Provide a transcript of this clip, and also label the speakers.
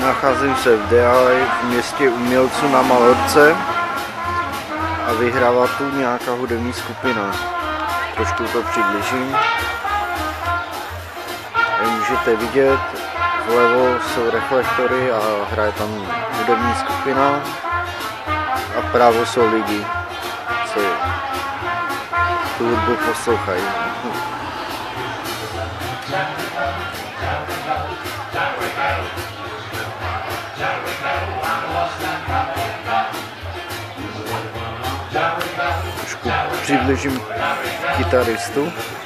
Speaker 1: Nacházím se v DI, v městě umělců na Malorce a vyhrává tu nějaká hudební skupina. Trošku to přiblížím. Jak můžete vidět, vlevo jsou reflektory a hraje tam hudební skupina a vpravo jsou lidi, co tu hudbu poslouchají. Trošku přiblížím kytaristu.